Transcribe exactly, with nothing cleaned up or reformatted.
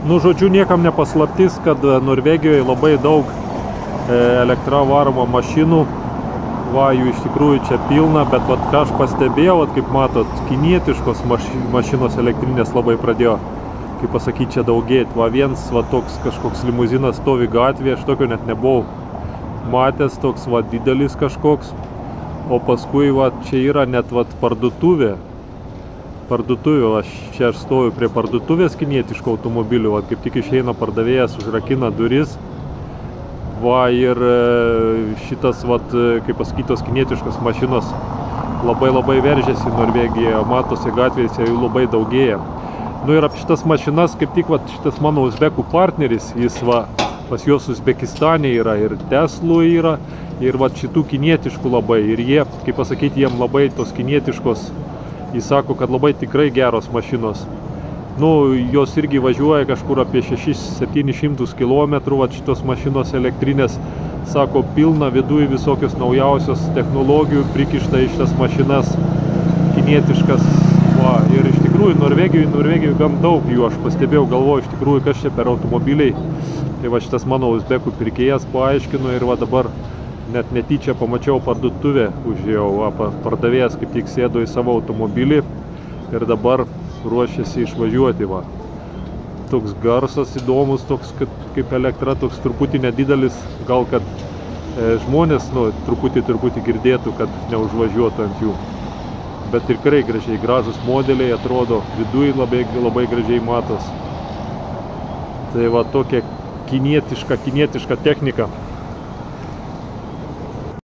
Nu, žodžiu, niekam nepaslaptis, kad Norvegijoje labai daug elektra varomų mašinų. Va, jų iš tikrųjų čia pilna, bet vat, ką aš pastebėjau, vat, kaip matot, kinietiškos mašinos elektrinės labai pradėjo, kaip pasakyti, čia daugėti. Va, viens va, toks kažkoks limuzinas stovi gatvėje, aš tokio net nebuvau matęs, toks va, didelis kažkoks. O paskui va, čia yra net va, parduotuvė. Parduotuvė, aš čia aš stoviu prie parduotuvės kinietiško automobilių, va, kaip tik išeina pardavėjas, užrakina duris. Va, ir šitas, vat, kaip pasakytos, kinietiškas mašinos labai labai veržėsi Norvegijoje, matosi gatvėse, jų labai daugėja. Nu ir apie šitas mašinas, kaip tik vat, šitas mano uzbekų partneris, jis va, pas juos Uzbekistane yra, ir Teslų yra, ir vat, šitų kinietiškų labai. Ir jie, kaip pasakyti, jiem labai tos kinietiškos, jis sako, kad labai tikrai geros mašinos. Nu, jos irgi važiuoja kažkur apie šešis septynis šimtus kilometrų, va, šitos mašinos elektrinės, sako, pilna viduje visokios naujausios technologijų, prikišta iš šitas mašinas, kinietiškas, va, ir iš tikrųjų Norvegijoje, Norvegijoje gan daug jų, aš pastebėjau, galvoju, iš tikrųjų, kas čia per automobiliai. Tai va, šitas mano uzbekų pirkėjas paaiškino ir va, dabar net netyčia pamačiau parduotuvę, užėjau, va, pardavėjas kaip tik sėdo į savo automobilį ir dabar ruošiasi išvažiuoti, va. Toks garsas įdomus, toks kad, kaip elektra, toks truputį nedidelis, gal kad e, žmonės, nu, truputį, truputį girdėtų, kad neužvažiuotų ant jų. Bet tikrai gražiai, gražus modeliai atrodo, viduje labai, labai gražiai matos. Tai va, tokia kinietiška, kinietiška technika.